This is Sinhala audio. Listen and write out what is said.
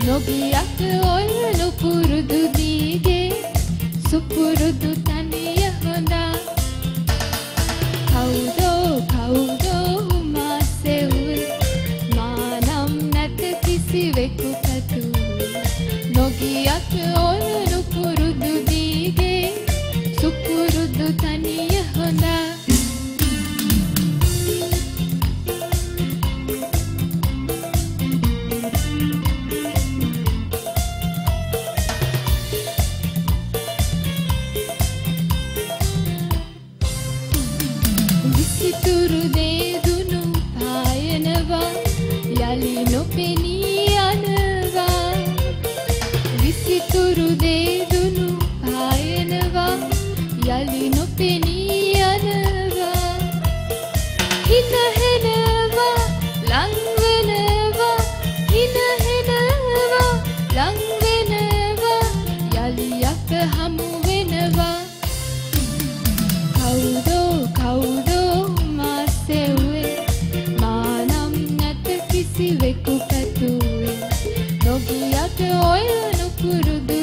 නොගියට ඔය නුපුරුදු දීගේ සුපුරුදු තනිය හොඳා කවුදෝ මා සෙව්වේ මා නම් නැත කිසිවෙකු පැතුවේ නොගියට ඔය නුපුරුදු දීගේ සුපුරුදු තනිය හොඳා විසිතුරු දේදුණු පායනවා යලි නොපෙනී යනවා විසිතුරු දේදුණු පායනවා යලි නොපෙනී යනවා හිනහෙනවා ලංවෙනවා හිනහෙනවා ලංවෙනවා යලි අප හමු වෙනවා කවුදෝ මා සෙව්වේ මා නම් නැත කිසිවෙකු පැතුවේ නොගියට ඔය නුපුරුදු